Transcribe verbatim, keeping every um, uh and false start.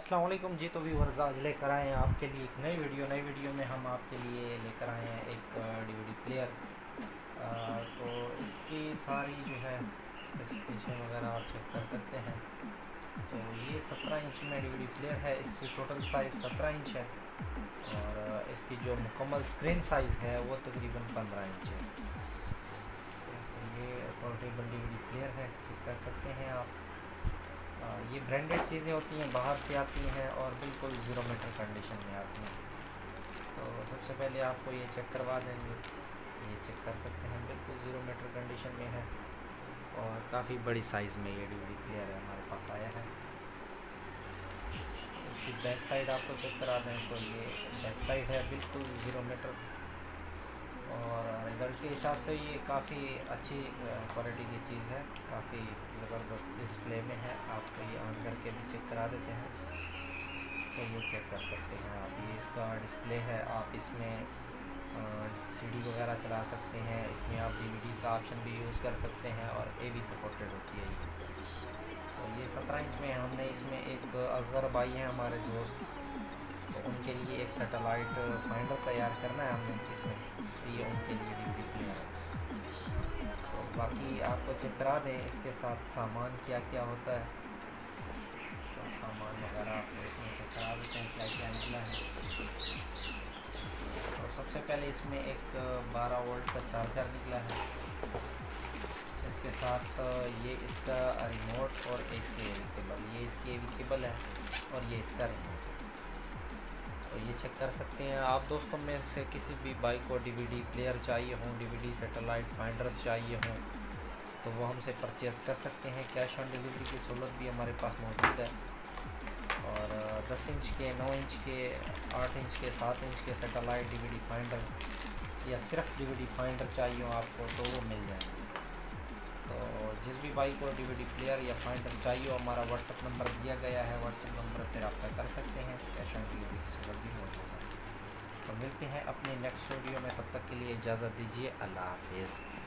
अस्सलाम वालेकुम जी। तो व्यूअर्स, आज लेकर आए हैं आपके लिए एक नई वीडियो। नई वीडियो में हम आपके लिए लेकर आए हैं एक डीवीडी प्लेयर। तो इसकी सारी जो है स्पेसिफिकेशन वगैरह आप चेक कर सकते हैं। तो ये सत्रह इंच में डीवीडी प्लेयर है। इसकी टोटल साइज़ सत्रह इंच है और इसकी जो मुकम्मल स्क्रीन साइज़ है वो तकरीबन पंद्रह इंच है। तो ये पोर्टेबल डीवीडी प्लेयर है, चेक कर सकते हैं आप। ये ब्रांडेड चीज़ें होती हैं, बाहर से आती हैं और बिल्कुल ज़ीरो मीटर कंडीशन में आती हैं। तो सबसे पहले आपको ये चेक करवा देंगे। ये चेक कर सकते हैं, बिल्कुल ज़ीरो मीटर कंडीशन में है और काफ़ी बड़ी साइज़ में ये डीवीडी प्लेयर है हमारे पास आया है। इसकी बैक साइड आपको चेक करा दें तो ये बैक साइड है बिल्कुल ज़ीरो मीटर और रिज़ल्ट के हिसाब से ये काफ़ी अच्छी क्वालिटी की चीज़ है, काफ़ी ज़बरदस्त डिस्प्ले में है। आपको ये ऑन करके भी चेक करा देते हैं तो ये चेक कर सकते हैं आप। ये इसका डिस्प्ले है, आप इसमें सीडी वगैरह चला सकते हैं। इसमें आप डीवीडी का ऑप्शन भी यूज़ कर सकते हैं और ए भी सपोर्टेड होती है। तो ये सत्रह इंच में हमने इसमें एक असगर भाई हैं हमारे दोस्त, तो उनके लिए एक सैटेलाइट फाइंडर तैयार करना है हमने इसमें, तो ये उनके लिए डीवीडी प्लेयर है। तो बाकी आपको चेक करा दें इसके साथ सामान क्या क्या होता है। तो सामान वगैरह आपको इसमें चेक करा देते हैं क्या क्या निकला है। तो सबसे पहले इसमें एक बारह वोल्ट का चार्जर निकला है। इसके साथ ये इसका रिमोट और इसके एवी केबल, ये इसकी एवी केबल है और ये इसका रिमोट। तो ये चेक कर सकते हैं आप। दोस्तों में से किसी भी भाई को डीवीडी प्लेयर चाहिए हो, डीवीडी सैटेलाइट फाइंडर्स चाहिए हों तो वो हमसे परचेज़ कर सकते हैं। कैश ऑन डिलीवरी की सहूलत भी हमारे पास मौजूद है और दस इंच के, नौ इंच के, आठ इंच के, सात इंच के सैटेलाइट डीवीडी फाइंडर या सिर्फ डीवीडी फाइंडर चाहिए हो आपको तो वो मिल जाएंगे। तो जिस भी भाई को डीवीडी प्लेयर या फाइंडर चाहिए हो, हमारा व्हाट्सअप नंबर दिया गया है, व्हाट्सअप नंबर पर रब्ता कर सकते हैं। कैश ऑन डिलीवरी की सहूलत भी मौजूद है। तो मिलते हैं अपने नेक्स्ट वीडियो में, तब तक के लिए इजाज़त दीजिए। अल्लाह हाफिज़।